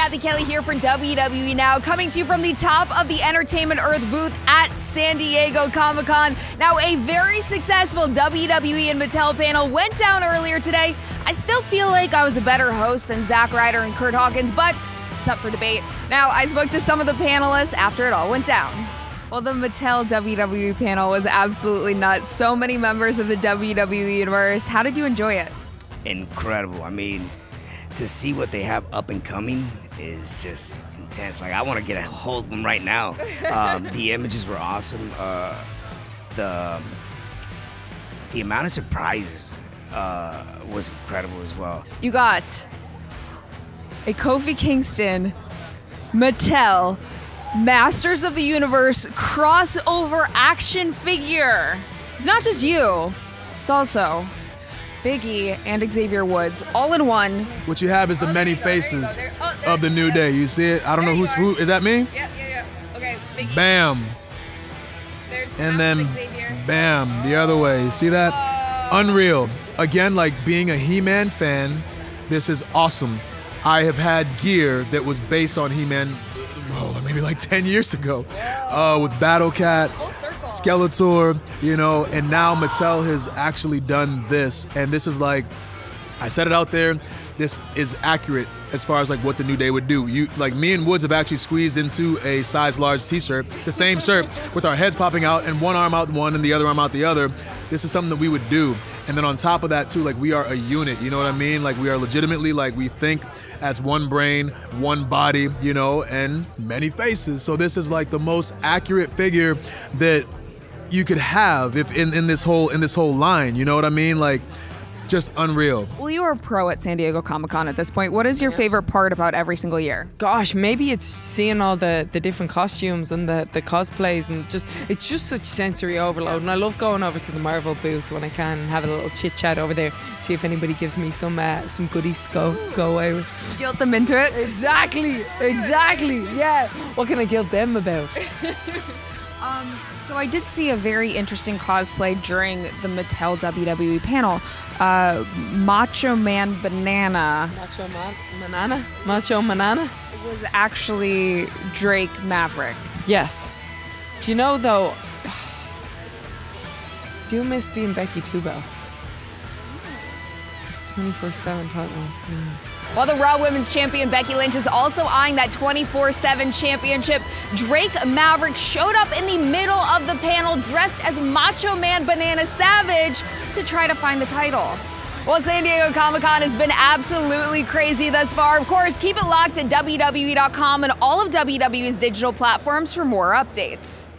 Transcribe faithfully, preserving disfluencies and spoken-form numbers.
Cathy Kelley here for W W E Now, coming to you from the top of the Entertainment Earth booth at San Diego Comic-Con. Now, a very successful W W E and Mattel panel went down earlier today. I still feel like I was a better host than Zack Ryder and Curt Hawkins, but it's up for debate. Now, I spoke to some of the panelists after it all went down. Well, the Mattel W W E panel was absolutely nuts. So many members of the W W E universe. How did you enjoy it? Incredible. I mean, to see what they have up and coming is just intense. Like, I want to get a hold of them right now. Um, the images were awesome. Uh, the the amount of surprises uh, was incredible as well. You got a Kofi Kingston, Mattel, Masters of the Universe crossover action figure. It's not just you, it's also Big E and Xavier Woods, all in one. What you have is the Oh, many there you go, there you faces go, there- oh, there- of the New yeah. Day. You see it? I don't There know you who's are. who. Is that me? Yeah, yeah, yeah. Okay, Big E. Bam. There's And Master then Xavier. bam, the other way. You see that? Oh. Unreal. Again, like being a He-Man fan, this is awesome. I have had gear that was based on He-Man, oh, maybe like ten years ago, uh, with Battle Cat, Full circle. Skeletor, you know, and now Mattel has actually done this, and this is like, I said it out there, this is accurate as far as like what the New Day would do. You, like me and Woods have actually squeezed into a size large t-shirt, the same shirt with our heads popping out and one arm out one and the other arm out the other. This is something that we would do. And then on top of that too, like we are a unit, you know what I mean? Like we are legitimately, like we think as one brain, one body, you know, and many faces. So this is like the most accurate figure that you could have if in, in this whole in this whole line, you know what I mean? Like, just unreal. Well, you are a pro at San Diego Comic-Con at this point. What is your favorite part about every single year? Gosh, maybe it's seeing all the, the different costumes and the, the cosplays, and just it's just such sensory overload. And I love going over to the Marvel booth when I can and have a little chit chat over there, see if anybody gives me some uh, some goodies to go go away with. Guilt them into it? Exactly, exactly. Yeah. What can I guilt them about? Um, so I did see a very interesting cosplay during the Mattel W W E panel. Uh, Macho Man Banana Macho Man, Manana, Macho Manana. was actually Drake Maverick. Yes. Do you know though? I do miss being Becky Two Belts. twenty-four seven title. Mm. While the Raw Women's Champion Becky Lynch is also eyeing that twenty-four seven championship, Drake Maverick showed up in the middle of the panel dressed as Macho Man Banana Savage to try to find the title. Well, San Diego Comic-Con has been absolutely crazy thus far. Of course, keep it locked at W W E dot com and all of W W E's digital platforms for more updates.